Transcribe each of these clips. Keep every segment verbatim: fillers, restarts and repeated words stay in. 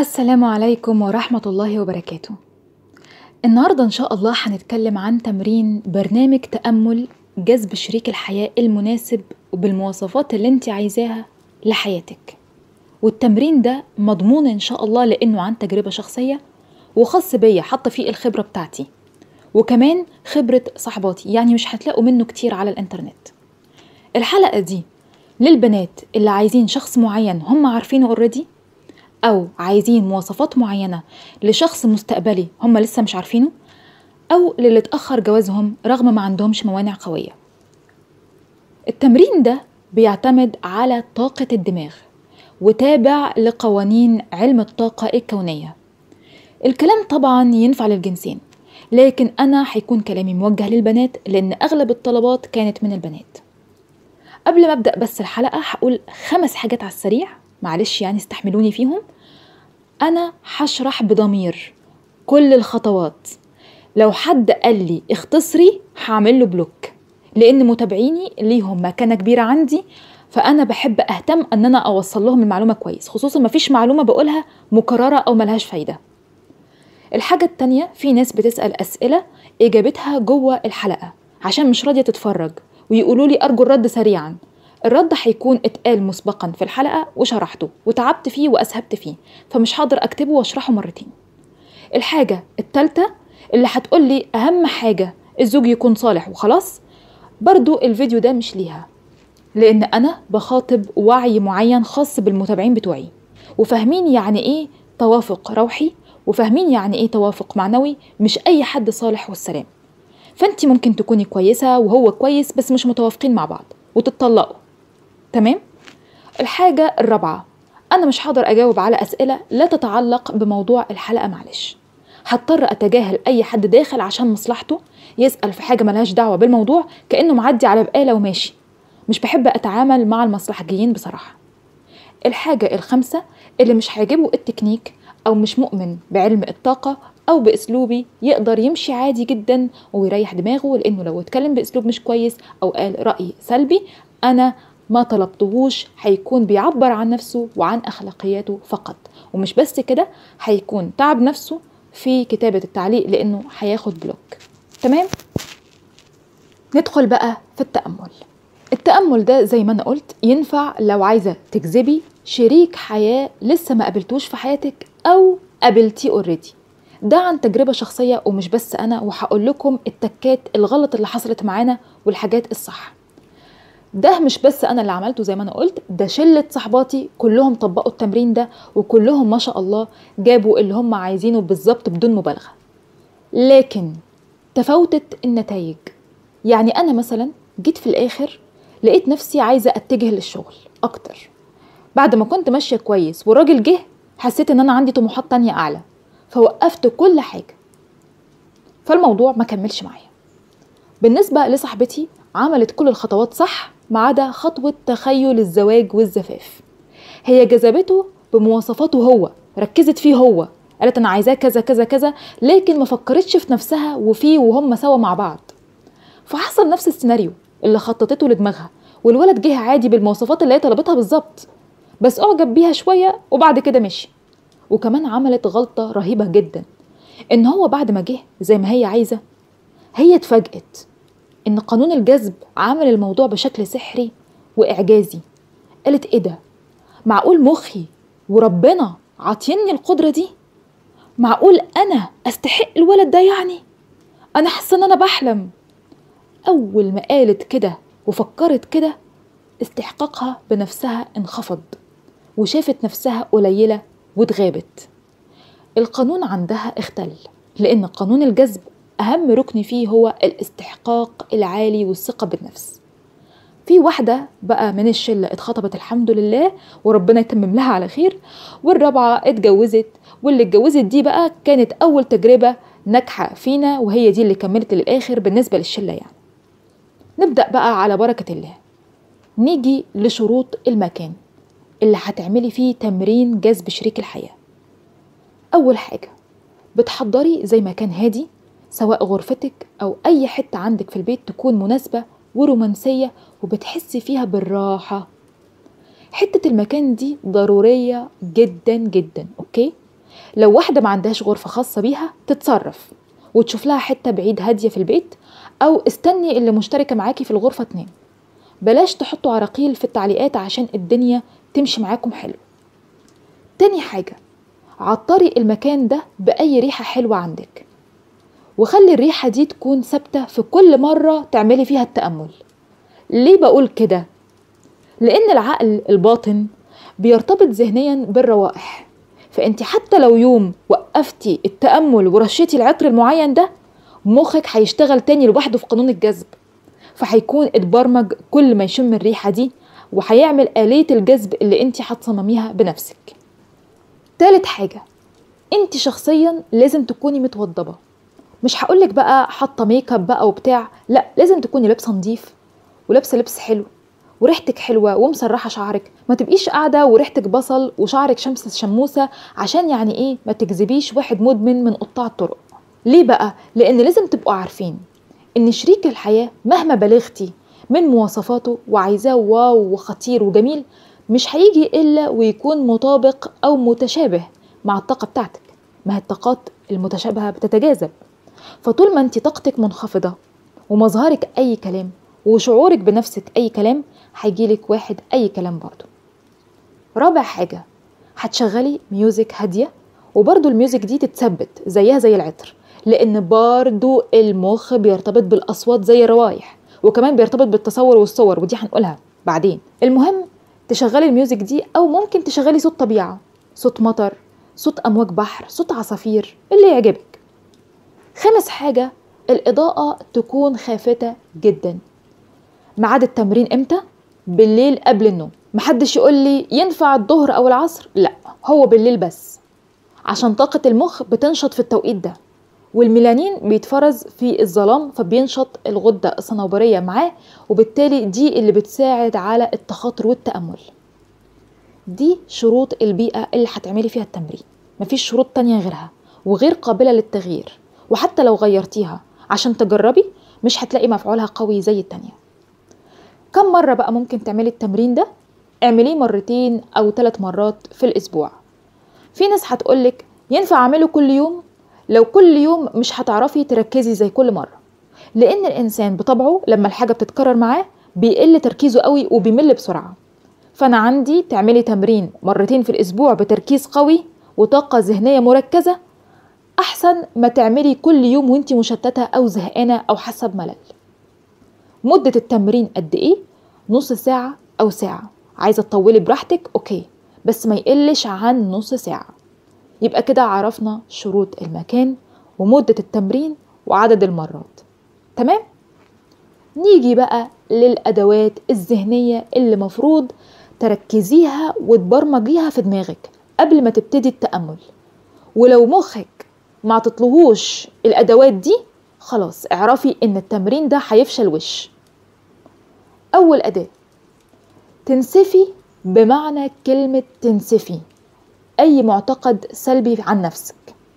السلام عليكم ورحمة الله وبركاته. النهاردة إن شاء الله هنتكلم عن تمرين برنامج تأمل جذب شريك الحياة المناسب وبالمواصفات اللي انت عايزاها لحياتك. والتمرين ده مضمون إن شاء الله لأنه عن تجربة شخصية وخاص بيا، حاطة فيه الخبرة بتاعتي وكمان خبرة صحباتي، يعني مش هتلاقوا منه كتير على الانترنت. الحلقة دي للبنات اللي عايزين شخص معين هم عارفينه اوريدي، أو عايزين مواصفات معينة لشخص مستقبلي هم لسه مش عارفينه، أو للي اتأخر جوازهم رغم ما عندهمش موانع قوية. التمرين ده بيعتمد على طاقة الدماغ وتابع لقوانين علم الطاقة الكونية. الكلام طبعا ينفع للجنسين، لكن أنا هيكون كلامي موجه للبنات لأن أغلب الطلبات كانت من البنات. قبل ما أبدأ بس الحلقة هقول خمس حاجات على السريع، معلش يعني استحملوني فيهم. أنا هشرح بضمير كل الخطوات، لو حد قال لي اختصري هعمل له بلوك، لأن متابعيني ليهم مكانة كبيرة عندي، فأنا بحب أهتم أن أنا أوصل لهم المعلومة كويس، خصوصا ما فيش معلومة بقولها مكررة أو ملهاش فايدة. الحاجة التانية، في ناس بتسأل أسئلة إجابتها جوه الحلقة عشان مش راضية تتفرج ويقولوا لي أرجو الرد سريعا. الرد هيكون اتقال مسبقا في الحلقة وشرحته وتعبت فيه وأسهبت فيه، فمش هقدر أكتبه واشرحه مرتين. الحاجة التالتة اللي هتقول لي أهم حاجة الزوج يكون صالح وخلاص، برضو الفيديو ده مش ليها، لأن أنا بخاطب وعي معين خاص بالمتابعين بتوعي وفاهمين يعني إيه توافق روحي وفاهمين يعني إيه توافق معنوي، مش أي حد صالح والسلام. فأنتي ممكن تكوني كويسة وهو كويس بس مش متوافقين مع بعض وتتطلقوا، تمام؟ الحاجة الرابعة، أنا مش هقدر أجاوب على أسئلة لا تتعلق بموضوع الحلقة، معلش هضطر أتجاهل أي حد داخل عشان مصلحته يسأل في حاجة ملهاش دعوة بالموضوع كأنه معدي على بقالة وماشي. مش بحب أتعامل مع المصلحجيين بصراحة. الحاجة الخامسة، اللي مش هيعجبه التكنيك أو مش مؤمن بعلم الطاقة أو بأسلوبي يقدر يمشي عادي جدا ويريح دماغه، لأنه لو اتكلم بأسلوب مش كويس أو قال رأي سلبي أنا ما طلبتهوش، هيكون بيعبر عن نفسه وعن أخلاقياته فقط، ومش بس كده هيكون تعب نفسه في كتابة التعليق لأنه هياخد بلوك. تمام؟ ندخل بقى في التأمل. التأمل ده زي ما أنا قلت ينفع لو عايزة تجذبي شريك حياة لسه ما قابلتوش في حياتك أو قابلتيه اوريدي. ده عن تجربة شخصية ومش بس أنا، وهقول لكم التكات الغلط اللي حصلت معانا والحاجات الصح. ده مش بس أنا اللي عملته زي ما أنا قلت، ده شلة صحباتي كلهم طبقوا التمرين ده وكلهم ما شاء الله جابوا اللي هم عايزينه بالظبط بدون مبالغة، لكن تفاوتت النتائج. يعني أنا مثلا جيت في الآخر لقيت نفسي عايزة أتجه للشغل أكتر، بعد ما كنت ماشية كويس والراجل جه حسيت إن أنا عندي طموحات تانية أعلى، فوقفت كل حاجة، فالموضوع ما كملش معايا. بالنسبة لصاحبتي عملت كل الخطوات صح ما عدا خطوة تخيل الزواج والزفاف. هي جذبته بمواصفاته هو، ركزت فيه هو، قالت أنا عايزاه كذا كذا كذا، لكن ما فكرتش في نفسها وفيه وهم سوا مع بعض. فحصل نفس السيناريو اللي خططته لدماغها، والولد جه عادي بالمواصفات اللي هي طلبتها بالظبط، بس أعجب بيها شوية وبعد كده مشي. وكمان عملت غلطة رهيبة جدا، إن هو بعد ما جه زي ما هي عايزة هي اتفاجئت إن قانون الجذب عامل الموضوع بشكل سحري وإعجازي. قالت إيه ده؟ معقول مخي وربنا عطيني القدرة دي؟ معقول أنا أستحق الولد ده؟ يعني أنا حاسة إن أنا بحلم. أول ما قالت كده وفكرت كده استحقاقها بنفسها انخفض وشافت نفسها قليلة واتغابت. القانون عندها اختل، لأن قانون الجذب أهم ركن فيه هو الاستحقاق العالي والثقة بالنفس. في واحدة بقى من الشلة اتخطبت الحمد لله وربنا يتمم لها على خير، والرابعة اتجوزت، واللي اتجوزت دي بقى كانت أول تجربة ناجحة فينا وهي دي اللي كملت للآخر بالنسبة للشلة. يعني نبدأ بقى على بركة الله. نيجي لشروط المكان اللي هتعملي فيه تمرين جذب شريك الحياة. أول حاجة بتحضري زي مكان هادي، سواء غرفتك أو أي حتة عندك في البيت تكون مناسبة ورومانسية وبتحسي فيها بالراحة. حتة المكان دي ضرورية جدا جدا، أوكي؟ لو واحدة ما عندهاش غرفة خاصة بيها تتصرف وتشوف لها حتة بعيد هادية في البيت، أو استني اللي مشتركة معاكي في الغرفة تنام. بلاش تحطوا عراقيل في التعليقات عشان الدنيا تمشي معاكم حلو. تاني حاجة، عطري المكان ده بأي ريحة حلوة عندك، وخلي الريحة دي تكون ثابتة في كل مرة تعملي فيها التأمل. ليه بقول كده؟ لأن العقل الباطن بيرتبط ذهنيا بالروائح، فأنت حتى لو يوم وقفتي التأمل ورشيتي العطر المعين ده، مخك هيشتغل تاني لوحده في قانون الجذب، فهيكون اتبرمج كل ما يشم الريحة دي، وهيعمل آلية الجذب اللي انت هتصمميها بنفسك. تالت حاجة، انت شخصيا لازم تكوني متوضبة. مش هقولك بقى حاطة ميك اب بقى وبتاع، لا، لازم تكوني لابسة نظيف ولابسة لبس حلو وريحتك حلوة ومسرحة شعرك. ما تبقيش قاعدة وريحتك بصل وشعرك شمس شموسة، عشان يعني ايه ما تجذبيش واحد مدمن من قطاع الطرق. ليه بقى؟ لان لازم تبقوا عارفين ان شريك الحياة مهما بلغتي من مواصفاته وعايزاه واو وخطير وجميل، مش هيجي الا ويكون مطابق او متشابه مع الطاقة بتاعتك. ما هي الطاقات المتشابهة بتتجاذب. فطول ما انت طاقتك منخفضة ومظهرك اي كلام وشعورك بنفسك اي كلام، هيجيلك واحد اي كلام برضو. رابع حاجة، هتشغلي ميوزك هادية، وبرضو الميوزك دي تتثبت زيها زي العطر، لان برضو المخ بيرتبط بالاصوات زي الروايح، وكمان بيرتبط بالتصور والصور، ودي هنقولها بعدين. المهم تشغلي الميوزك دي، او ممكن تشغلي صوت طبيعة، صوت مطر، صوت امواج بحر، صوت عصافير، اللي يعجبك. خامس حاجة، الاضاءة تكون خافتة جدا. ميعاد التمرين امتى؟ بالليل قبل النوم. محدش يقول لي ينفع الظهر او العصر، لا، هو بالليل بس، عشان طاقة المخ بتنشط في التوقيت ده، والميلانين بيتفرز في الظلام، فبينشط الغدة الصنوبرية معاه، وبالتالي دي اللي بتساعد على التخاطر والتأمل. دي شروط البيئة اللي هتعملي فيها التمرين، مفيش شروط تانية غيرها وغير قابلة للتغيير، وحتى لو غيرتيها عشان تجربي مش هتلاقي مفعولها قوي زي التانية. كم مرة بقى ممكن تعملي التمرين ده؟ اعمليه مرتين أو ثلاث مرات في الأسبوع. في ناس هتقولك ينفع أعمله كل يوم؟ لو كل يوم مش هتعرفي تركزي زي كل مرة، لأن الإنسان بطبعه لما الحاجة بتتكرر معاه بيقل تركيزه قوي وبيمل بسرعة. فأنا عندي تعملي تمرين مرتين في الأسبوع بتركيز قوي وطاقة ذهنية مركزة، أحسن ما تعملي كل يوم وانتي مشتتة أو زهقانة أو حاسة بملل. مدة التمرين قد إيه؟ نص ساعة أو ساعة. عايزة تطولي براحتك أوكي، بس ما يقلش عن نص ساعة. يبقى كده عرفنا شروط المكان ومدة التمرين وعدد المرات. تمام؟ نيجي بقى للأدوات الذهنية اللي مفروض تركزيها وتبرمجيها في دماغك قبل ما تبتدي التأمل. ولو مخك ما تطلهوش الأدوات دي، خلاص اعرفي ان التمرين ده هيفشل وش. أول أداة، تنسفي بمعنى كلمة تنسفي أي معتقد سلبي عن نفسك،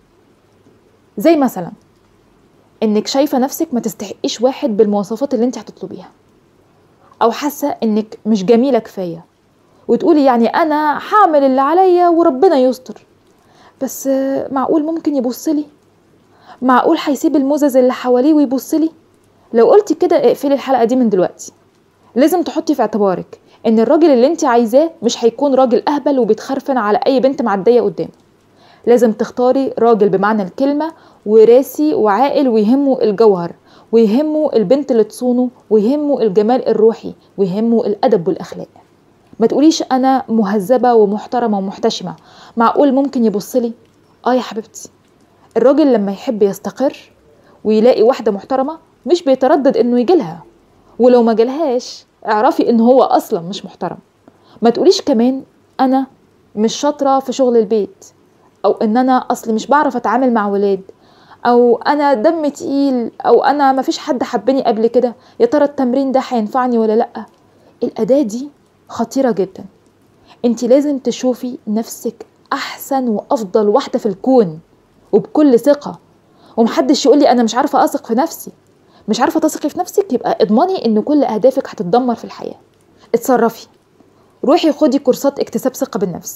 زي مثلا إنك شايفة نفسك ما تستحقيش واحد بالمواصفات اللي انت هتطلبيها، أو حاسة إنك مش جميلة كفاية وتقولي يعني أنا هعمل اللي عليا وربنا يستر، بس معقول ممكن يبصلي؟ معقول هيسيب المزز اللي حواليه ويبصلي؟ لو قلتي كده اقفلي الحلقة دي من دلوقتي. لازم تحطي في اعتبارك ان الراجل اللي انت عايزاه مش هيكون راجل اهبل وبيتخرفن على اي بنت معدية قدامه. لازم تختاري راجل بمعنى الكلمة وراسي وعاقل، ويهمه الجوهر، ويهمه البنت اللي تصونه، ويهمه الجمال الروحي، ويهمه الادب والاخلاق. ما تقوليش انا مهذبة ومحترمة ومحتشمة، معقول ممكن يبصلي؟ اه يا حبيبتي، الراجل لما يحب يستقر ويلاقي واحدة محترمة مش بيتردد انه يجيلها، ولو ما جالهاش اعرفي ان هو اصلا مش محترم. ما تقوليش كمان انا مش شاطرة في شغل البيت، او ان انا اصلي مش بعرف اتعامل مع ولاد، او انا دم تقيل، او انا ما فيش حد حبني قبل كده، يا ترى التمرين ده هينفعني ولا لا؟ الاداة دي خطيرة جدا. انت لازم تشوفي نفسك احسن وافضل واحدة في الكون وبكل ثقة، ومحدش يقولي انا مش عارفة اثق في نفسي. مش عارفة تثقي في نفسك، يبقى اضمني ان كل اهدافك هتتدمر في الحياة. اتصرفي، روحي خدي كورسات اكتساب ثقة بالنفس،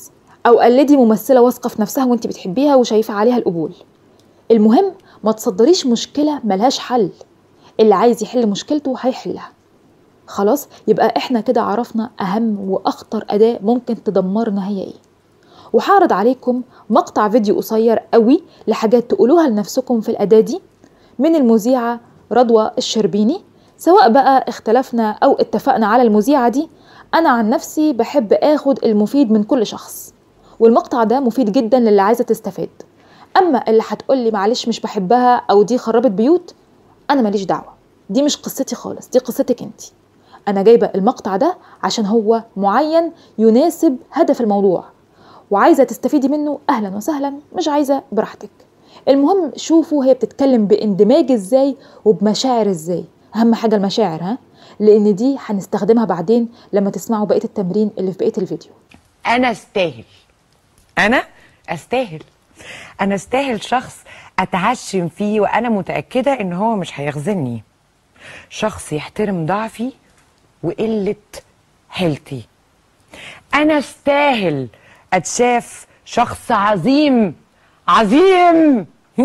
أو قلدي ممثلة واثقة في نفسها وانت بتحبيها وشايفة عليها القبول. المهم ما تصدريش مشكلة ملهاش حل، اللي عايز يحل مشكلته هيحلها. خلاص، يبقى احنا كده عرفنا أهم وأخطر أداة ممكن تدمرنا هي ايه. وهعرض عليكم مقطع فيديو قصير قوي لحاجات تقولوها لنفسكم في الأداة دي من المذيعة رضوى الشربيني. سواء بقى اختلفنا أو اتفقنا على المذيعة دي، أنا عن نفسي بحب آخد المفيد من كل شخص، والمقطع ده مفيد جدا للي عايزة تستفاد. أما اللي هتقولي معلش مش بحبها أو دي خربت بيوت، أنا ماليش دعوة، دي مش قصتي خالص، دي قصتك انتي. أنا جايبة المقطع ده عشان هو معين يناسب هدف الموضوع، وعايزة تستفيدي منه أهلا وسهلا، مش عايزة براحتك. المهم شوفوا هي بتتكلم باندماج ازاي وبمشاعر ازاي. أهم حاجة المشاعر، ها، لأن دي هنستخدمها بعدين لما تسمعوا بقية التمرين اللي في بقية الفيديو. أنا استاهل، أنا استاهل أنا استاهل شخص أتعشم فيه وأنا متأكدة إن هو مش هيخذلني، شخص يحترم ضعفي وقلة حيلتي. أنا استاهل أتشاف شخص عظيم عظيم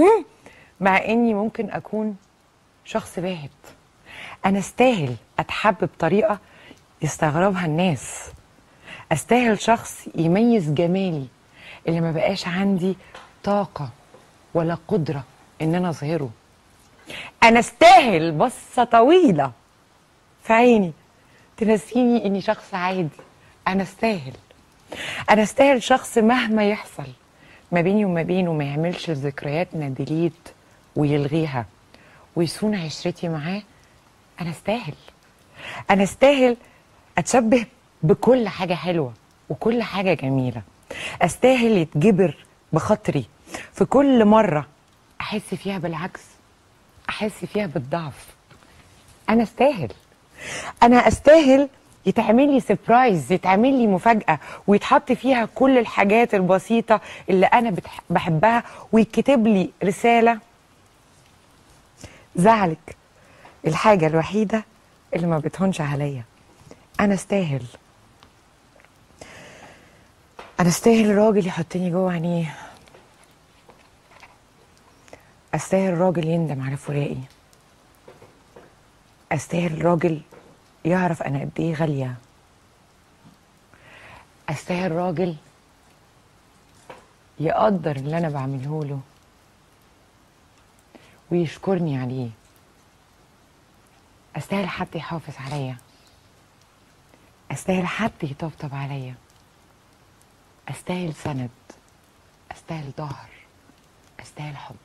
مع إني ممكن أكون شخص باهت. أنا استاهل أتحب بطريقة يستغربها الناس. استاهل شخص يميز جمالي اللي ما بقاش عندي طاقة ولا قدرة إن أنا أظهره. أنا استاهل بصة طويلة في عيني تنسيني إني شخص عادي. أنا استاهل أنا استاهل شخص مهما يحصل ما بيني وما بينه ما يعملش ذكرياتنا ديليت ويلغيها ويصون عشرتي معاه. أنا استاهل أنا استاهل أتشبه بكل حاجة حلوة وكل حاجة جميلة. استاهل يتجبر بخاطري في كل مرة أحس فيها بالعكس، أحس فيها بالضعف. أنا استاهل أنا أستاهل يتعمل لي سبرايز، يتعمل لي مفاجأة ويتحط فيها كل الحاجات البسيطة اللي أنا بحبها، ويكتب لي رسالة: زعلك الحاجة الوحيدة اللي ما بتهونش عليا. أنا استاهل أنا استاهل راجل يحطني جوه عينيه. استاهل راجل يندم على فراقي. استاهل راجل يعرف أنا قد إيه غالية. استاهل راجل يقدر اللي أنا بعمله له ويشكرني عليه. استاهل حد يحافظ عليا. استاهل حد يطبطب عليا. استاهل سند. استاهل ظهر. استاهل حب.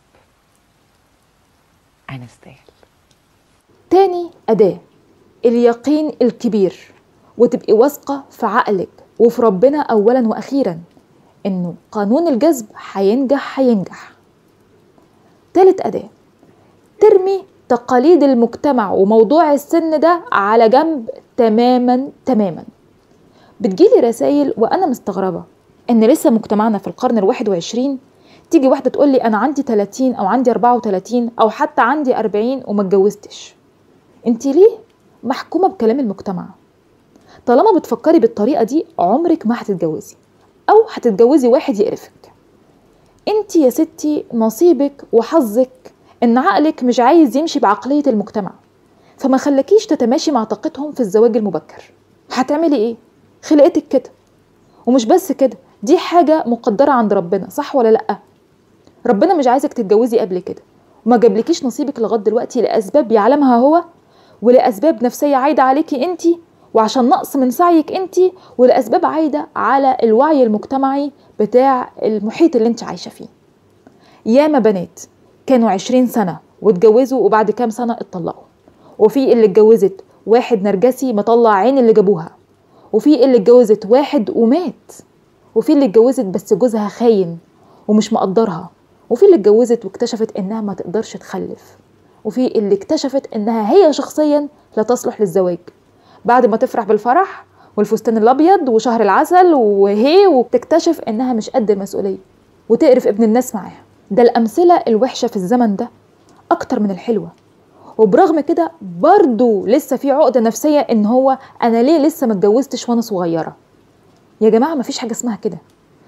أنا استاهل. تاني أداة اليقين الكبير، وتبقي واثقة في عقلك وفي ربنا أولا وأخيرا إنه قانون الجذب هينجح هينجح. تالت أداة ترمي تقاليد المجتمع وموضوع السن ده على جنب تماما تماما. بتجيلي رسائل وأنا مستغربة إن لسه مجتمعنا في القرن الواحد وعشرين تيجي واحدة تقولي أنا عندي تلاتين أو عندي أربعة وتلاتين أو حتى عندي أربعين وما اتجوزتش. انتي ليه محكومة بكلام المجتمع؟ طالما بتفكري بالطريقة دي عمرك ما هتتجوزي، أو هتتجوزي واحد يقرفك. انتي يا ستي نصيبك وحظك إن عقلك مش عايز يمشي بعقلية المجتمع، فما خلكيش تتماشي مع طاقتهم في الزواج المبكر. هتعملي ايه؟ خلقتك كده. ومش بس كده، دي حاجة مقدرة عند ربنا، صح ولا لأ؟ ربنا مش عايزك تتجوزي قبل كده وما جابلكيش نصيبك لغاية دلوقتي لأسباب يعلمها هو، ولأسباب نفسية عايدة عليكي انتي، وعشان نقص من سعيك انتي، ولأسباب عايدة على الوعي المجتمعي بتاع المحيط اللي انت عايشة فيه. ياما بنات كانوا عشرين سنة واتجوزوا وبعد كام سنة اتطلقوا، وفي اللي اتجوزت واحد نرجسي مطلع عين اللي جابوها، وفي اللي اتجوزت واحد ومات، وفي اللي اتجوزت بس جوزها خاين ومش مقدرها، وفي اللي اتجوزت واكتشفت انها ما تقدرش تخلف، وفي اللي اكتشفت انها هي شخصيا لا تصلح للزواج بعد ما تفرح بالفرح والفستان الابيض وشهر العسل وهي، وبتكتشف انها مش قد المسؤوليه وتقرف ابن الناس معاها. ده الامثله الوحشه في الزمن ده اكتر من الحلوه. وبرغم كده برضو لسه في عقده نفسيه ان هو انا ليه لسه ما اتجوزتش وانا صغيره. يا جماعه مفيش حاجه اسمها كده.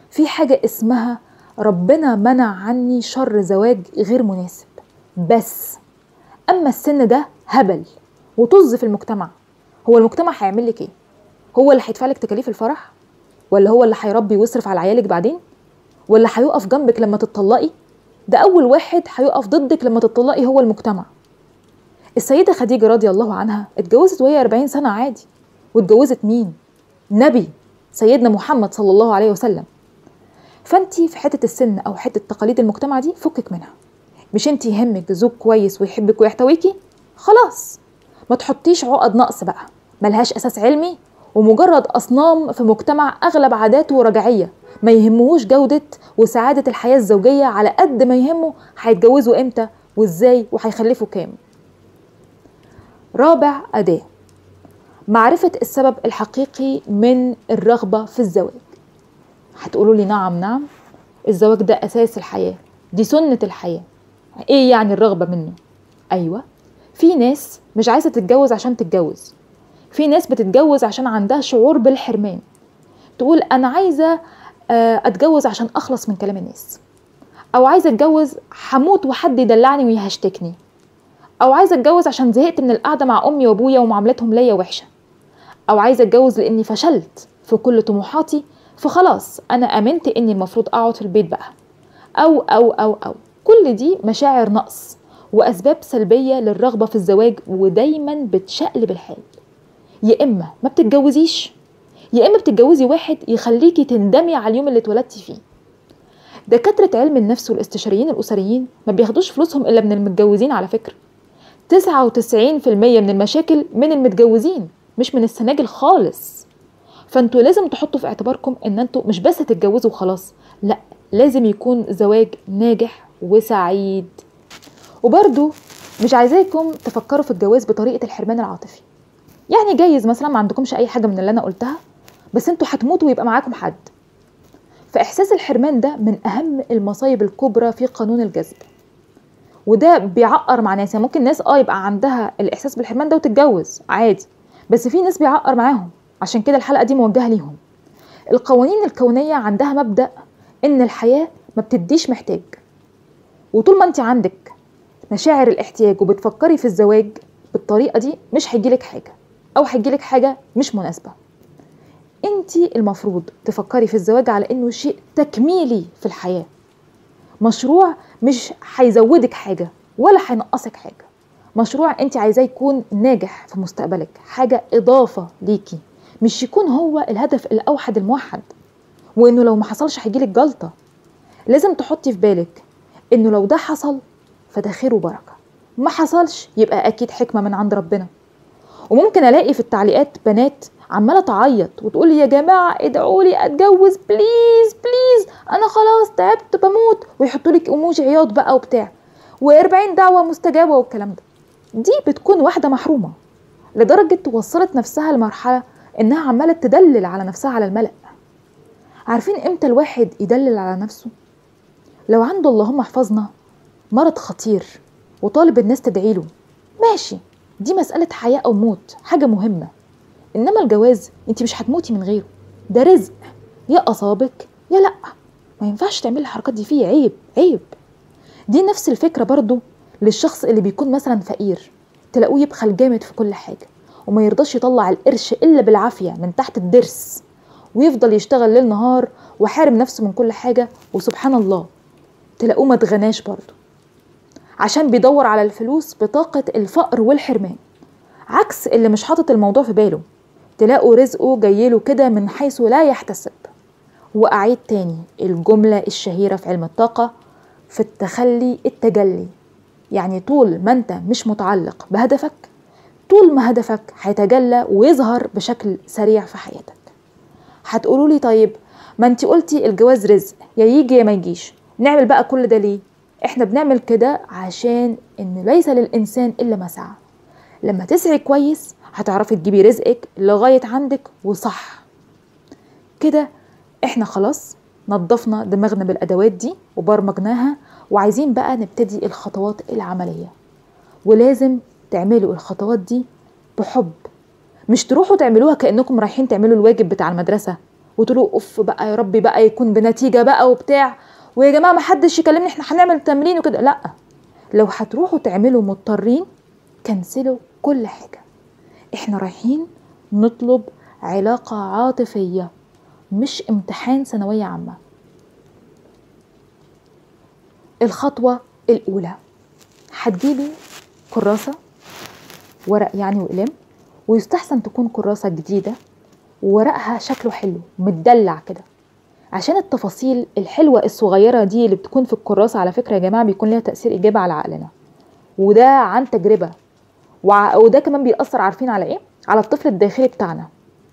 في حاجة اسمها ربنا منع عني شر زواج غير مناسب بس. اما السن ده هبل وطز في المجتمع. هو المجتمع هيعمل لك ايه؟ هو اللي هيدفع لك تكاليف الفرح؟ ولا هو اللي هيربي ويصرف على عيالك بعدين؟ ولا هيقف جنبك لما تتطلقي؟ ده اول واحد هيقف ضدك لما تتطلقي هو المجتمع. السيدة خديجة رضي الله عنها اتجوزت وهي أربعين سنة عادي. واتجوزت مين؟ نبي سيدنا محمد صلى الله عليه وسلم. فانتي في حتة السن او حتة تقاليد المجتمع دي فكك منها. مش انتي يهمك زوج كويس ويحبك ويحتويكي؟ خلاص ما تحطيش عقد نقص بقى ملهاش اساس علمي ومجرد اصنام في مجتمع اغلب عاداته رجعية ما يهمهوش جودة وسعادة الحياة الزوجية على قد ما يهمه هيتجوزوا امتى وازاي وهيخلفوا كام. رابع أداة، معرفة السبب الحقيقي من الرغبة في الزواج. هتقولوا لي نعم نعم، الزواج ده أساس الحياة، دي سنة الحياة، ايه يعني الرغبة منه؟ أيوة، في ناس مش عايزة تتجوز عشان تتجوز، في ناس بتتجوز عشان عندها شعور بالحرمان، تقول أنا عايزة أتجوز عشان أخلص من كلام الناس، أو عايزة أتجوز حموت وحد يدلعني ويهشتكني، أو عايزة أتجوز عشان زهقت من القعدة مع أمي وأبويا ومعاملتهم ليا وحشة، أو عايزة أتجوز لأني فشلت في كل طموحاتي فخلاص أنا أمنت إني المفروض أقعد في البيت بقى، أو أو أو أو كل دي مشاعر نقص وأسباب سلبية للرغبة في الزواج ودايما بتشقلب الحال. يا إما ما بتتجوزيش، يا إما بتتجوزي واحد يخليكي تندمي على اليوم اللي اتولدتي فيه. دكاترة علم النفس والاستشاريين الأسريين ما بياخدوش فلوسهم إلا من المتجوزين على فكرة. تسعة وتسعين في المية من المشاكل من المتجوزين مش من السناجل خالص. فانتوا لازم تحطوا في اعتباركم ان انتوا مش بس تتجوزوا وخلاص، لا، لازم يكون زواج ناجح وسعيد. وبرضو مش عايزاكم تفكروا في الجواز بطريقة الحرمان العاطفي. يعني جايز مثلا ما عندكمش اي حاجة من اللي انا قلتها بس انتوا هتموتوا ويبقى معاكم حد. فاحساس الحرمان ده من اهم المصايب الكبرى في قانون الجذب، وده بيعقر مع ناس. يعني ممكن ناس اه يبقى عندها الاحساس بالحرمان ده وتتجوز عادي، بس في ناس بيعقر معاهم. عشان كده الحلقة دي موجهة ليهم. القوانين الكونية عندها مبدأ ان الحياة ما بتديش محتاج، وطول ما انت عندك مشاعر الاحتياج وبتفكري في الزواج بالطريقة دي مش هيجيلك حاجة، او هيجيلك حاجة مش مناسبة. انت المفروض تفكري في الزواج على انه شيء تكميلي في الحياة، مشروع مش هيزودك حاجة ولا هينقصك حاجة، مشروع انت عايزاه يكون ناجح في مستقبلك، حاجة اضافة ليكي، مش يكون هو الهدف الاوحد الموحد وانه لو ما حصلش هيجيلك جلطة. لازم تحطي في بالك انه لو ده حصل فده خير وبركة، ما حصلش يبقى اكيد حكمة من عند ربنا. وممكن الاقي في التعليقات بنات عمالة تعيط وتقولي يا جماعة ادعوا لي اتجوز بليز بليز، انا خلاص تعبت بموت، ويحطوا لك ايموجي عياط بقى وبتاع وأربعين دعوة مستجابة والكلام ده. دي بتكون واحدة محرومة لدرجة وصلت نفسها لمرحلة انها عمالة تدلل على نفسها على الملأ. عارفين امتى الواحد يدلل على نفسه؟ لو عنده اللهم احفظنا مرض خطير وطالب الناس تدعيله، ماشي، دي مسألة حياة او موت، حاجة مهمة. انما الجواز انت مش هتموتي من غيره، ده رزق، يا اصابك يا لا، ما ينفعش تعملي الحركات دي فيه، عيب عيب. دي نفس الفكرة برضو للشخص اللي بيكون مثلا فقير، تلاقوه يبخل جامد في كل حاجة وما يرضاش يطلع القرش الا بالعافية من تحت الدرس، ويفضل يشتغل ليل نهار وحارم نفسه من كل حاجة، وسبحان الله تلاقوه ما اتغناش برضو عشان بيدور على الفلوس بطاقة الفقر والحرمان. عكس اللي مش حاطط الموضوع في باله، تلاقوا رزقه جايله كده من حيث لا يحتسب. وأعيد تاني الجملة الشهيرة في علم الطاقة: في التخلي التجلي. يعني طول ما انت مش متعلق بهدفك، طول ما هدفك هيتجلى ويظهر بشكل سريع في حياتك. هتقولوا لي طيب ما انت قلتي الجواز رزق، يا يجي يا ما يجيش، نعمل بقى كل ده ليه؟ احنا بنعمل كده عشان ان ليس للإنسان إلا ما سعى. لما تسعي كويس هتعرفي تجيبي رزقك لغاية عندك وصح كده. احنا خلاص نظفنا دماغنا بالأدوات دي وبرمجناها، وعايزين بقى نبتدي الخطوات العملية. ولازم تعملوا الخطوات دي بحب، مش تروحوا تعملوها كأنكم رايحين تعملوا الواجب بتاع المدرسة وتقولوا اوف بقى يا ربي بقى يكون بنتيجه بقى وبتاع، ويا جماعه ما حدش يكلمني احنا هنعمل تمرين وكده. لا، لو هتروحوا تعملوا مضطرين كنسلوا كل حاجه. احنا رايحين نطلب علاقه عاطفيه مش امتحان ثانويه عامه. الخطوه الاولى، هتجيبي كراسه ورق يعني وقلم، ويستحسن تكون كراسه جديده وورقها شكله حلو متدلع كده، عشان التفاصيل الحلوة الصغيرة دي اللي بتكون في الكراسة على فكرة يا جماعة بيكون لها تأثير إيجابي على عقلنا، وده عن تجربة. وع... وده كمان بيأثر عارفين على إيه؟ على الطفل الداخلي بتاعنا.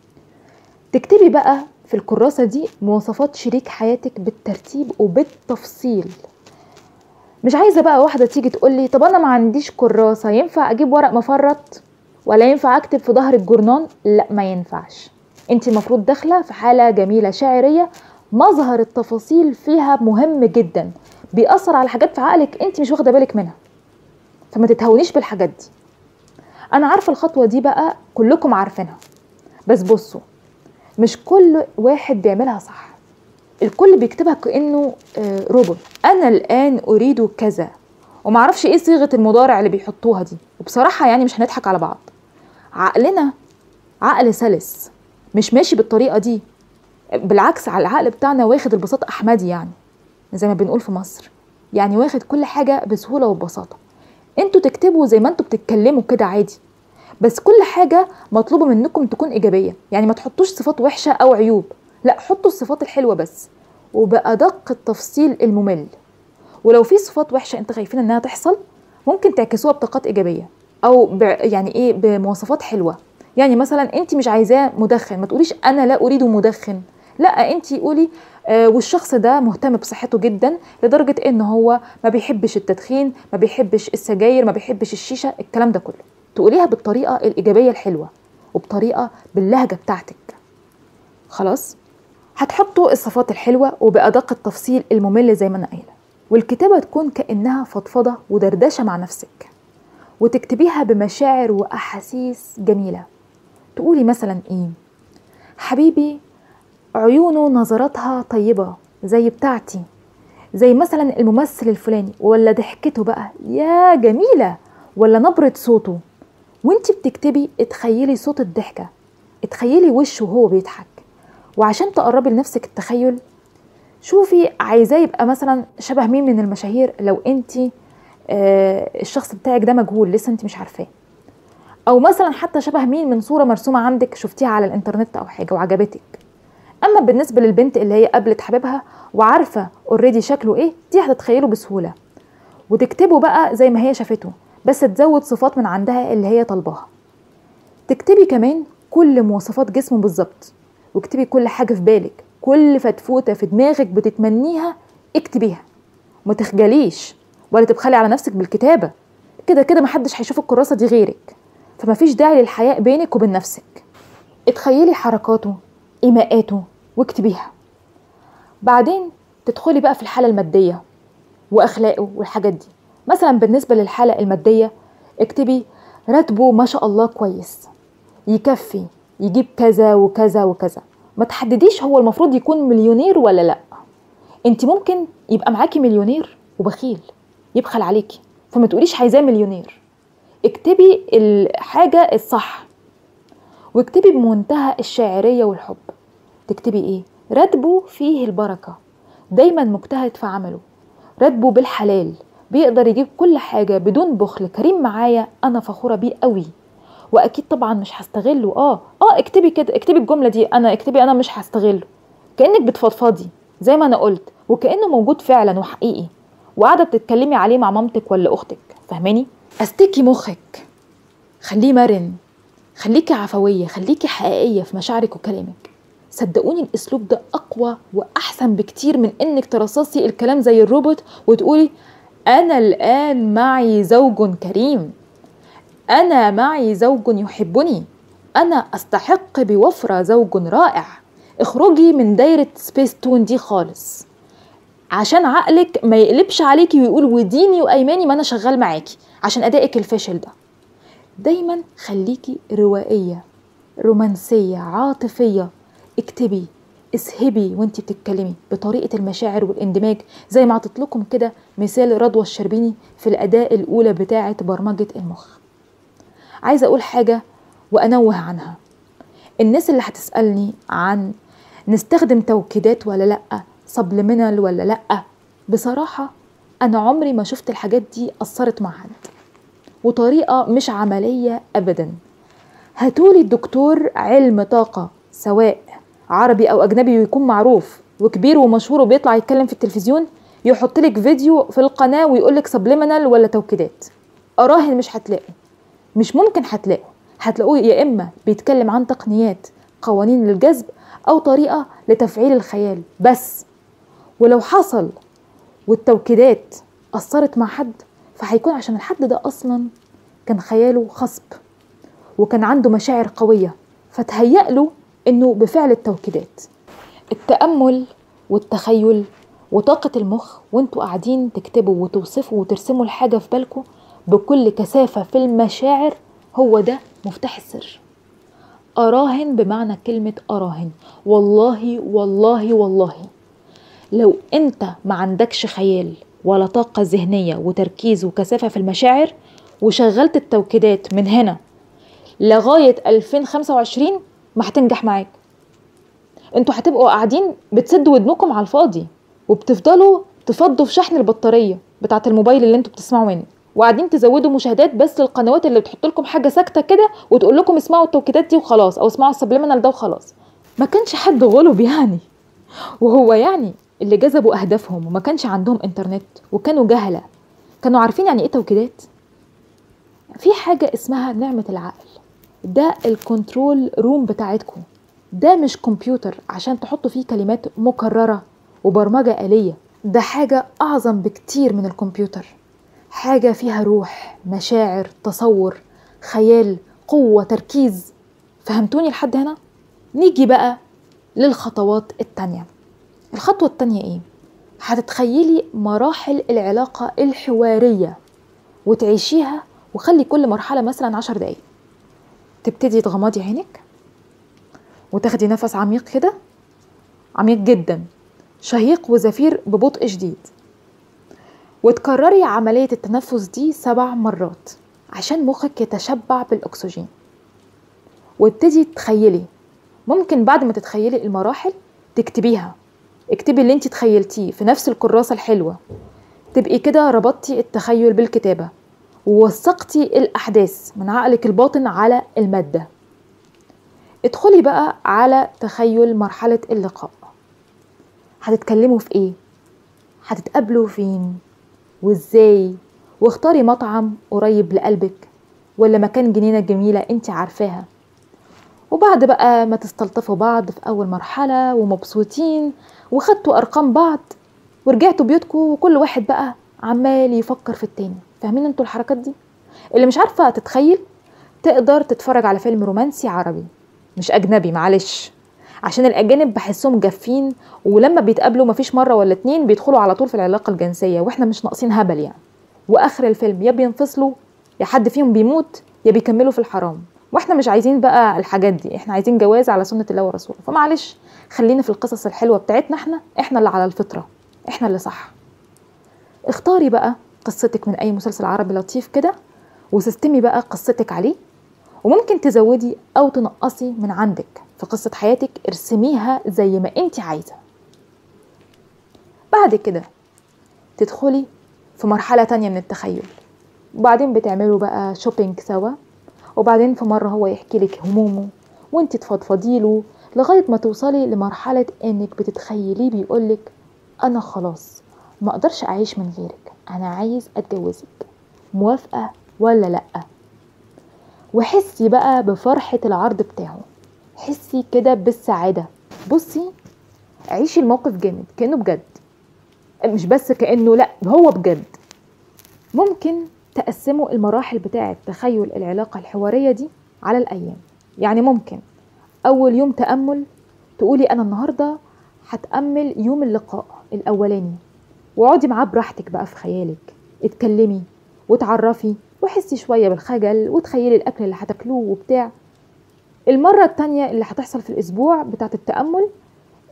تكتبي بقى في الكراسة دي مواصفات شريك حياتك بالترتيب وبالتفصيل. مش عايزة بقى واحدة تيجي تقولي طب أنا ما عنديش كراسة، ينفع أجيب ورق مفرط ولا ينفع أكتب في ظهر الجورنان؟ لا، ما ينفعش. انت المفروض داخله في حاله جميله شاعريه، مظهر التفاصيل فيها مهم جدا، بيأثر على حاجات في عقلك انت مش واخده بالك منها، فما تتهونيش بالحاجات دي. انا عارفه الخطوه دي بقى كلكم عارفينها، بس بصوا مش كل واحد بيعملها صح. الكل بيكتبها كأنه روبوت. انا الان اريد كذا، ومعرفش ايه صيغه المضارع اللي بيحطوها دي. وبصراحه يعني مش هنضحك على بعض، عقلنا عقل سلس مش ماشي بالطريقة دي، بالعكس على العقل بتاعنا واخد البساط أحمدي، يعني زي ما بنقول في مصر، يعني واخد كل حاجة بسهولة وببساطة. انتوا تكتبوا زي ما انتوا بتتكلموا كده عادي، بس كل حاجة مطلوبة منكم تكون إيجابية، يعني ما تحطوش صفات وحشة أو عيوب، لا حطوا الصفات الحلوة بس وبأدق التفصيل الممل. ولو في صفات وحشة انت خايفين انها تحصل، ممكن تعكسوها بطاقات إيجابية أو يعني ايه بمواصفات حلوة. يعني مثلا انت مش عايزاه مدخن، ما تقوليش انا لا اريد مدخن، لا انت قولي آه والشخص ده مهتم بصحته جدا لدرجة ان هو ما بيحبش التدخين، ما بيحبش السجاير، ما بيحبش الشيشة، الكلام ده كله تقوليها بالطريقة الإيجابية الحلوة وبطريقة باللهجة بتاعتك. خلاص، هتحطوا الصفات الحلوة وبأدق التفصيل الممل زي ما انا قايله، والكتابة تكون كأنها فضفضة ودردشة مع نفسك، وتكتبيها بمشاعر وأحاسيس جميلة. تقولي مثلا ايه؟ حبيبي عيونه نظراتها طيبة زي بتاعتي، زي مثلا الممثل الفلاني، ولا ضحكته بقى يا جميلة، ولا نبرة صوته. وانتي بتكتبي اتخيلي صوت الضحكة، اتخيلي وشه وهو بيضحك. وعشان تقربي لنفسك التخيل، شوفي عايزاه يبقى مثلا شبه مين من المشاهير لو انتي آه الشخص بتاعك ده مجهول لسه انتي مش عارفاه، او مثلا حتى شبه مين من صورة مرسومة عندك شفتيها على الانترنت او حاجة وعجبتك. اما بالنسبة للبنت اللي هي قابلت حبيبها وعارفة اوريدي شكله ايه، دي هتتخيله بسهولة وتكتبه بقى زي ما هي شافته، بس تزود صفات من عندها اللي هي طلبها. تكتبي كمان كل مواصفات جسمه بالظبط، واكتبي كل حاجة في بالك، كل فتفوتة في دماغك بتتمنيها اكتبيها، ما تخجليش ولا تبخلي على نفسك بالكتابة، كده كده محدش هيشوف الكراسة دي غيرك، فما فيش داعي للحياء بينك وبين نفسك. اتخيلي حركاته إيماءاته واكتبيها. بعدين تدخلي بقى في الحالة المادية وأخلاقه والحاجات دي. مثلا بالنسبة للحالة المادية اكتبي راتبه ما شاء الله كويس، يكفي، يجيب كذا وكذا وكذا. ما تحدديش هو المفروض يكون مليونير ولا لا، انت ممكن يبقى معاكي مليونير وبخيل يبخل عليكي، فما تقوليش عايزاه مليونير. اكتبي الحاجة الصح، واكتبي بمنتهى الشاعرية والحب. تكتبي ايه؟ راتبه فيه البركة، دايما مجتهد في عمله، راتبه بالحلال، بيقدر يجيب كل حاجة بدون بخل، كريم معايا، انا فخورة بيه قوي، واكيد طبعا مش هستغله. اه اه اكتبي كده، اكتبي الجملة دي، انا اكتبي انا مش هستغله، كأنك بتفضفضي زي ما انا قلت، وكأنه موجود فعلا وحقيقي، وقاعدة بتتكلمي عليه مع مامتك ولا اختك. فهماني؟ استكي مخك، خليه مرن، خليكي عفوية، خليكي حقيقية في مشاعرك وكلامك. صدقوني الاسلوب ده اقوى واحسن بكتير من انك ترصصي الكلام زي الروبوت وتقولي انا الان معي زوج كريم، انا معي زوج يحبني، انا استحق بوفرة زوج رائع. اخرجي من دايرة سبيس تون دي خالص، عشان عقلك ما يقلبش عليكي ويقول وديني وايماني ما انا شغال معاكي عشان ادائك الفاشل ده. دايما خليكي روائية، رومانسية، عاطفية. اكتبي اسهبي وانتي بتتكلمي بطريقة المشاعر والاندماج، زي ما عطيت لكم كده مثال رضوى الشربيني في الأداة الأولى بتاعة برمجة المخ. عايزة أقول حاجة وأنوه عنها. الناس اللي هتسألني عن نستخدم توكيدات ولا لأ، سبليمينال ولا لأ، بصراحة أنا عمري ما شفت الحاجات دي أثرت مع حد، وطريقة مش عملية أبدا. هاتولي الدكتور علم طاقة سواء عربي أو أجنبي ويكون معروف وكبير ومشهور وبيطلع يتكلم في التلفزيون، يحط لك فيديو في القناة ويقولك سبليمينال ولا توكيدات، أراهن مش هتلاقوا، مش ممكن هتلاقوا. هتلاقوه يا إما بيتكلم عن تقنيات قوانين للجذب أو طريقة لتفعيل الخيال بس. ولو حصل والتوكيدات أثرت مع حد، فهيكون عشان الحد ده أصلا كان خياله خصب وكان عنده مشاعر قوية، فتهيأ له إنه بفعل التوكيدات. التأمل والتخيل وطاقة المخ وانتوا قاعدين تكتبوا وتوصفوا وترسموا الحاجة في بالكم بكل كثافة في المشاعر، هو ده مفتاح السر. أراهن بمعنى كلمة أراهن، والله والله والله لو انت ما عندكش خيال ولا طاقة ذهنية وتركيز وكثافة في المشاعر وشغلت التوكيدات من هنا لغاية ألفين وخمسة وعشرين ما هتنجح معاك. انتوا هتبقوا قاعدين بتسدوا ودنكم على الفاضي وبتفضلوا تفضوا في شحن البطارية بتاعة الموبايل اللي انتوا بتسمعوا منه، وقاعدين تزودوا مشاهدات بس للقنوات اللي بتحط لكم حاجة ساكتة كده وتقول لكم اسمعوا التوكيدات دي وخلاص، او اسمعوا السبليمينال ده وخلاص. ما كانش حد غلب يعني، وهو يعني اللي جذبوا أهدافهم وما كانش عندهم إنترنت وكانوا جهلة كانوا عارفين يعني إيه توكيدات؟ في حاجة اسمها نعمة العقل، ده الكنترول روم بتاعتكم، ده مش كمبيوتر عشان تحطوا فيه كلمات مكررة وبرمجة آلية، ده حاجة أعظم بكتير من الكمبيوتر، حاجة فيها روح، مشاعر، تصور، خيال، قوة، تركيز. فهمتوني لحد هنا؟ نيجي بقى للخطوات التانية. الخطوة التانية ايه؟ هتتخيلي مراحل العلاقة الحوارية وتعيشيها، وخلي كل مرحلة مثلا عشر دقايق. تبتدي تغمضي عينك وتاخدي نفس عميق كده، عميق جدا، شهيق وزفير ببطء شديد، وتكرري عملية التنفس دي سبع مرات عشان مخك يتشبع بالأكسجين. وابتدي تخيلي، ممكن بعد ما تتخيلي المراحل تكتبيها، اكتبي اللي انت تخيلتيه في نفس الكراسة الحلوة، تبقي كده ربطتي التخيل بالكتابة ووثقتي الأحداث من عقلك الباطن على المادة. ادخلي بقى على تخيل مرحلة اللقاء. هتتكلموا في ايه؟ هتتقابلوا فين؟ وازاي؟ واختاري مطعم قريب لقلبك ولا مكان جنينة جميلة انت عارفاها. وبعد بقى ما تستلطفوا بعض في أول مرحلة ومبسوطين وخدتوا أرقام بعض ورجعتوا بيوتكم وكل واحد بقى عمال يفكر في التاني. فاهمين انتوا الحركات دي؟ اللي مش عارفة تتخيل تقدر تتفرج على فيلم رومانسي عربي مش أجنبي، معلش، عشان الأجانب بحسهم جافين ولما بيتقابلوا مفيش مرة ولا اتنين بيدخلوا على طول في العلاقة الجنسية، واحنا مش ناقصين هبل يعني. وآخر الفيلم يا بينفصلوا يا حد فيهم بيموت يا بيكملوا في الحرام، واحنا مش عايزين بقى الحاجات دي، احنا عايزين جواز على سنة الله ورسوله. فمعلش خلينا في القصص الحلوة بتاعتنا، احنا احنا اللي على الفطرة، احنا اللي صح. اختاري بقى قصتك من اي مسلسل عربي لطيف كده وسستمي بقى قصتك عليه، وممكن تزودي او تنقصي من عندك في قصة حياتك، ارسميها زي ما انت عايزة. بعد كده تدخلي في مرحلة تانية من التخيل، وبعدين بتعملوا بقى شوبينج سوا، وبعدين في مرة هو يحكي لك همومه وانت تفضفضيله لغاية ما توصلي لمرحلة انك بتتخيليه بيقولك انا خلاص ما اقدرش اعيش من غيرك، انا عايز اتجوزك، موافقة ولا لأ؟ وحسي بقى بفرحة العرض بتاعه، حسي كده بالسعادة. بصي عيشي الموقف جامد كأنه بجد، مش بس كأنه، لأ هو بجد. ممكن تقسموا المراحل بتاعة تخيل العلاقة الحوارية دي على الأيام. يعني ممكن أول يوم تأمل تقولي أنا النهاردة هتأمل يوم اللقاء الأولاني، وقعدي معاه براحتك بقى في خيالك، اتكلمي وتعرفي وحسي شوية بالخجل وتخيلي الأكل اللي هتاكلوه وبتاع. المرة التانية اللي هتحصل في الأسبوع بتاعة التأمل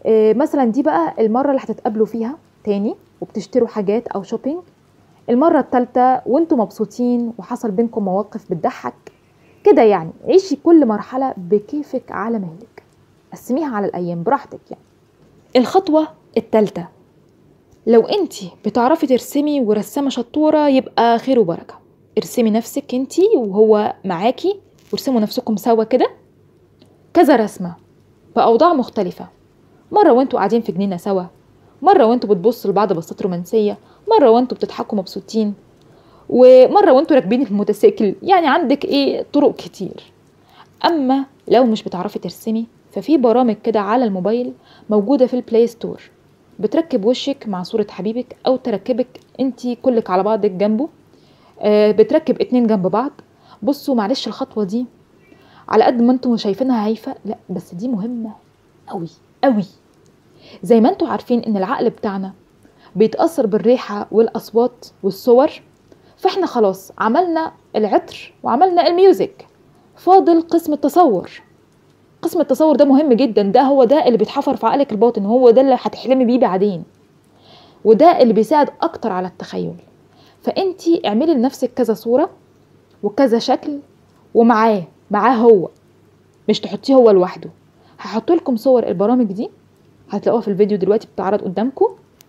إيه مثلا دي بقى المرة اللي هتتقابلوا فيها تاني وبتشتروا حاجات او شوبينج، المرة التالتة وانتوا مبسوطين وحصل بينكم مواقف بتضحك كده. يعني عيشي كل مرحلة بكيفك على مهلك، قسميها على الايام براحتك يعني. الخطوة التالتة، لو انتي بتعرفي ترسمي ورسامة شطورة يبقى خير وبركة، ارسمي نفسك انتي وهو معاكي وارسموا نفسكم سوا كده كذا رسمة بأوضاع مختلفة، مرة وانتوا قاعدين في جنينة سوا، مرة وانتوا بتبصوا لبعض بصات رومانسية، مرة وانتوا بتضحكوا مبسوطين، ومرة وانتوا راكبين الموتوسيكل. يعني عندك ايه طرق كتير. اما لو مش بتعرفي ترسمي ففي برامج كده على الموبايل موجودة في البلاي ستور، بتركب وشك مع صورة حبيبك او تركبك انتي كلك على بعضك جنبه، آه بتركب اتنين جنب بعض. بصوا معلش الخطوة دي على قد ما انتوا شايفينها هايفة، لا بس دي مهمة قوي قوي. زي ما انتوا عارفين ان العقل بتاعنا بيتأثر بالريحة والأصوات والصور، فاحنا خلاص عملنا العطر وعملنا الميوزك، فاضل قسم التصور. قسم التصور ده مهم جدا، ده هو ده اللي بيتحفر في عقلك الباطن، هو ده اللي هتحلمي بيه بعدين، وده اللي بيساعد اكتر على التخيل. فانتي اعملي لنفسك كذا صورة وكذا شكل، ومعاه معاه هو، مش تحطيه هو لوحده. هحط لكم صور البرامج دي هتلاقوها في الفيديو دلوقتي بتعرض قدامكم،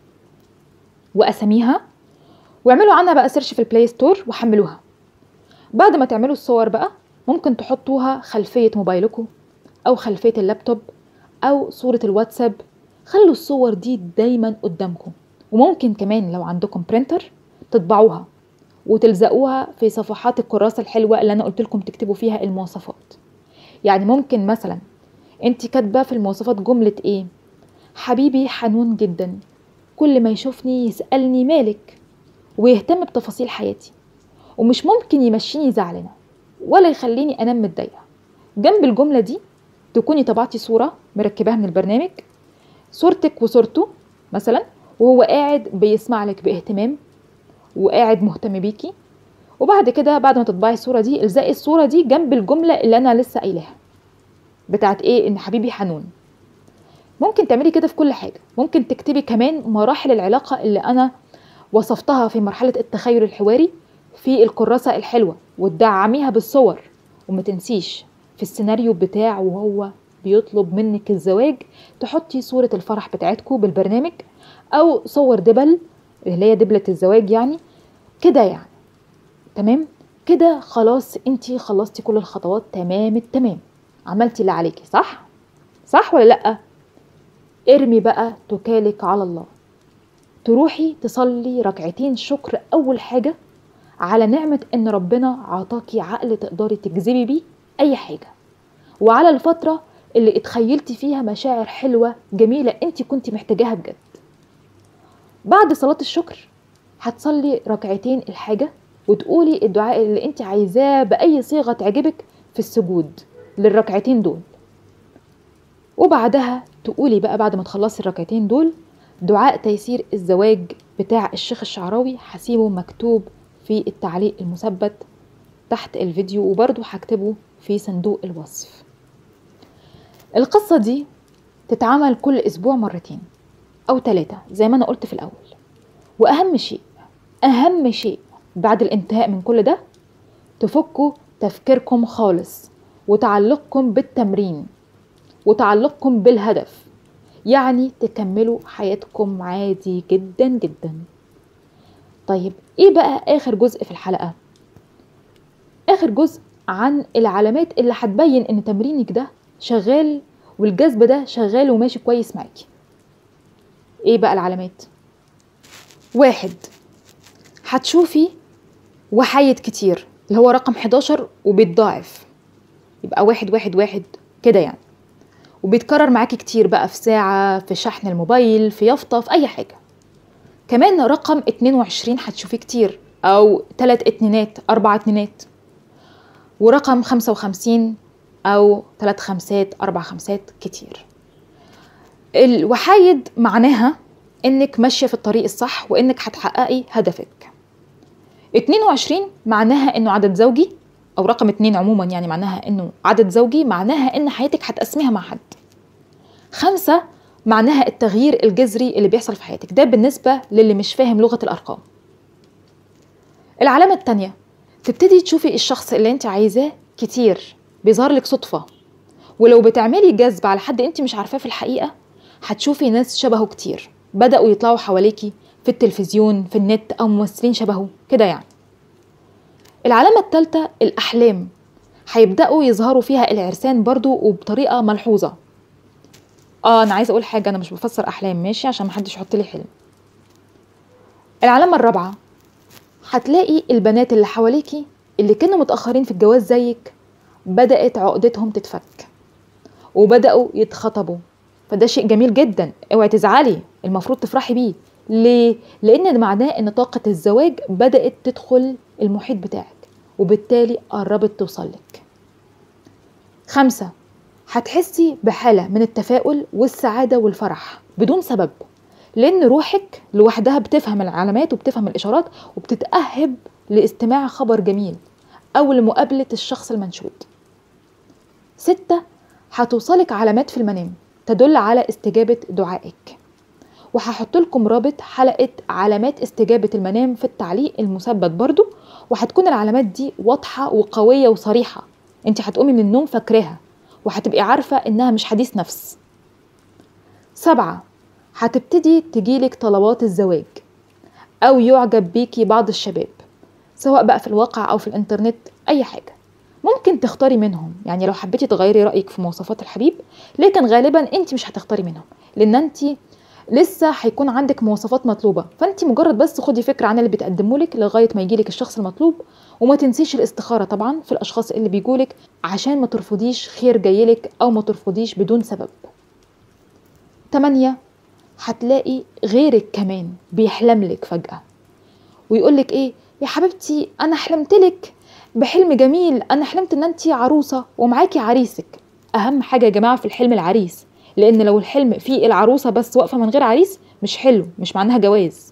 واساميها، واعملوا عنها بقى سيرش في البلاي ستور وحملوها. بعد ما تعملوا الصور بقى ممكن تحطوها خلفية موبايلكم او خلفية اللابتوب او صورة الواتساب. خلوا الصور دي دايما قدامكم، وممكن كمان لو عندكم برينتر تطبعوها وتلزقوها في صفحات الكراسة الحلوة اللي انا قلت لكم تكتبوا فيها المواصفات. يعني ممكن مثلا انت كاتبه في المواصفات جملة ايه؟ حبيبي حنون جدا، كل ما يشوفني يسألني مالك، ويهتم بتفاصيل حياتي، ومش ممكن يمشيني زعلانة ولا يخليني انام متضايقة. جنب الجملة دي تكوني طبعتي صورة مركباها من البرنامج، صورتك وصورته مثلا، وهو قاعد بيسمع لك باهتمام وقاعد مهتم بيكي. وبعد كده بعد ما تطبعي الصورة دي الزقي الصورة دي جنب الجملة اللي انا لسه قايلاها بتاعت ايه؟ ان حبيبي حنون. ممكن تعملي كده في كل حاجة. ممكن تكتبي كمان مراحل العلاقة اللي انا وصفتها في مرحلة التخيل الحواري في الكراسة الحلوة وتدعميها بالصور. وما تنسيش في السيناريو بتاعه وهو بيطلب منك الزواج تحطي صورة الفرح بتاعتكم بالبرنامج، او صور دبل اللي هي دبلة الزواج يعني كده. يعني تمام كده خلاص، انتي خلصتي كل الخطوات تمام التمام، عملتي اللي عليكي. صح صح ولا لأ؟ ارمي بقى توكالك على الله، تروحي تصلي ركعتين شكر اول حاجة على نعمة ان ربنا عطاكي عقل تقدري تجذبي بيه اي حاجة، وعلى الفترة اللي اتخيلتي فيها مشاعر حلوة جميلة انتي كنتي محتاجاها بجد. بعد صلاة الشكر هتصلي ركعتين الحاجة وتقولي الدعاء اللي انتي عايزاه بأي صيغة تعجبك في السجود للركعتين دول. وبعدها تقولي بقى بعد ما تخلصي الركعتين دول دعاء تيسير الزواج بتاع الشيخ الشعراوي، هسيبه مكتوب في التعليق المثبت تحت الفيديو، وبرضو هكتبه في صندوق الوصف. القصة دي تتعمل كل اسبوع مرتين او ثلاثة زي ما انا قلت في الاول. واهم شيء اهم شيء بعد الانتهاء من كل ده تفكوا تفكيركم خالص وتعلقكم بالتمرين وتعلقكم بالهدف، يعني تكملوا حياتكم عادي جدا جدا. طيب ايه بقى اخر جزء في الحلقة؟ اخر جزء عن العلامات اللي هتبين ان تمرينك ده شغال والجذب ده شغال وماشي كويس معاكي. ايه بقى العلامات؟ واحد، هتشوفي وحيد كتير اللي هو رقم حداشر وبيتضاعف، يبقى واحد واحد واحد كده يعني، وبيتكرر معاكي كتير بقى في ساعة، في شحن الموبايل، في يافطة، في اي حاجة. كمان رقم اتنين وعشرين هتشوفيه كتير، او تلات اتنينات اربع اتنينات. ورقم خمسة وخمسين او تلات خمسات اربع خمسات كتير. الوحايد معناها انك ماشية في الطريق الصح وانك هتحققي هدفك. اتنين وعشرين معناها انه عدد زوجي، او رقم اتنين عموما يعني معناها انه عدد زوجي، معناها ان حياتك هتقسميها مع حد. خمسة معناها التغيير الجذري اللي بيحصل في حياتك. ده بالنسبة للي مش فاهم لغة الأرقام. العلامة التانية، تبتدي تشوفي الشخص اللي انت عايزاه كتير، بيظهر لك صدفة. ولو بتعملي جذب على حد انت مش عارفاه في الحقيقة، هتشوفي ناس شبهه كتير بدأوا يطلعوا حواليكي في التلفزيون، في النت، أو ممثلين شبهه كده يعني. العلامة الثالثة، الأحلام، هيبدأوا يظهروا فيها العرسان برضو وبطريقة ملحوظة. اه أنا عايزة أقول حاجة، أنا مش بفسر أحلام ماشي، عشان محدش يحط لي حلم. العلامة الرابعة، هتلاقي البنات اللي حواليكي اللي كانوا متأخرين في الجواز زيك بدأت عقدتهم تتفك وبدأوا يتخطبوا. فده شيء جميل جدا، اوعي تزعلي، المفروض تفرحي بيه. ليه؟ لأن ده معناه ان طاقة الزواج بدأت تدخل المحيط بتاعك، وبالتالي قربت توصلك. خمسة، هتحسي بحالة من التفاؤل والسعادة والفرح بدون سبب، لأن روحك لوحدها بتفهم العلامات وبتفهم الإشارات وبتتأهب لاستماع خبر جميل أو لمقابلة الشخص المنشود. ستة، هتوصلك علامات في المنام تدل على استجابة دعائك، وهحط لكم رابط حلقة علامات استجابة المنام في التعليق المثبت برضو، وهتكون العلامات دي واضحة وقوية وصريحة، انت هتقومي من النوم فاكراها وهتبقي عارفة انها مش حديث نفس. سبعة، هتبتدي تجيلك طلبات الزواج او يعجب بيكي بعض الشباب، سواء بقى في الواقع او في الانترنت، اي حاجة ممكن تختاري منهم. يعني لو حبيتي تغيري رأيك في مواصفات الحبيب، لكن غالبا انت مش هتختاري منهم، لان انت لسه هيكون عندك مواصفات مطلوبة. فانت مجرد بس خدي فكرة عن اللي بتقدمولك لغاية ما يجيلك الشخص المطلوب، وما تنسيش الاستخارة طبعا في الاشخاص اللي بيجولك، عشان ما ترفضيش خير جايلك او ما ترفضيش بدون سبب. تمانية، هتلاقي غيرك كمان بيحلملك فجأة ويقولك ايه، يا حبيبتي انا حلمتلك بحلم جميل، انا حلمت ان انتي عروسة ومعاكي عريسك. اهم حاجة يا جماعة في الحلم العريس، لان لو الحلم فيه العروسة بس واقفة من غير عريس مش حلو، مش معناها جواز.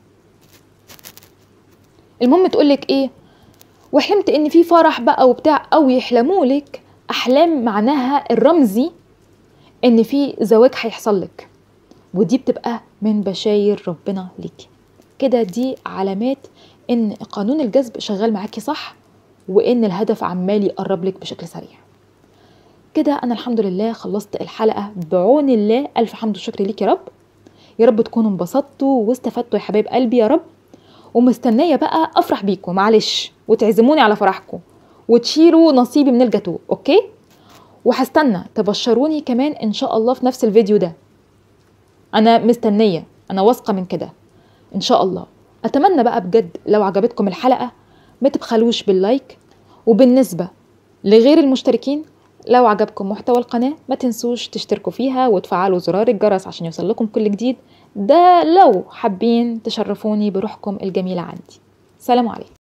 المهم تقولك ايه، وحلمت ان في فرح بقى وبتاع، او يحلمولك احلام معناها الرمزي ان في زواج هيحصل لك، ودي بتبقى من بشاير ربنا ليكي. كده دي علامات ان قانون الجذب شغال معاكي صح، وان الهدف عمال يقرب لك بشكل سريع. كده انا الحمد لله خلصت الحلقة بعون الله، الف حمد وشكر ليك يا رب. يا رب تكونوا انبسطتوا واستفدتوا يا حبايب قلبي يا رب، ومستنية بقى افرح بيكم معلش، وتعزموني على فرحكم وتشيلوا نصيبي من الجاتوه، اوكي؟ وهستنى تبشروني كمان ان شاء الله في نفس الفيديو ده، انا مستنية، انا واثقة من كده ان شاء الله. اتمنى بقى بجد لو عجبتكم الحلقة ما تبخلوش باللايك، وبالنسبة لغير المشتركين لو عجبكم محتوى القناة ما تنسوش تشتركوا فيها وتفعلوا زرار الجرس عشان يوصل لكم كل جديد، ده لو حابين تشرفوني بروحكم الجميلة عندي. سلام عليكم.